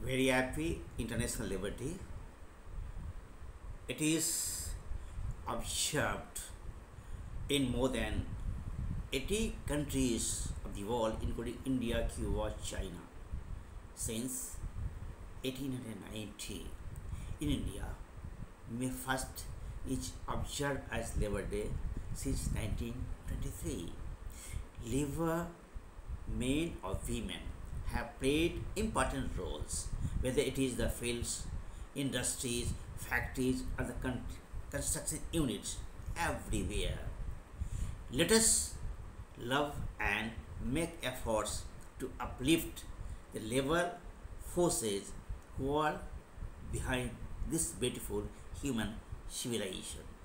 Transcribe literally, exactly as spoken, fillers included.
Very happy International Labour Day. It is observed in more than eighty countries of the world, including India, Cuba, China, since eighteen ninety. In India, May first is observed as Labour Day since nineteen twenty-three. Labour, men or women, have played important roles, whether it is the fields, industries, factories, or the con- construction units, everywhere. Let us love and make efforts to uplift the labor forces who are behind this beautiful human civilization.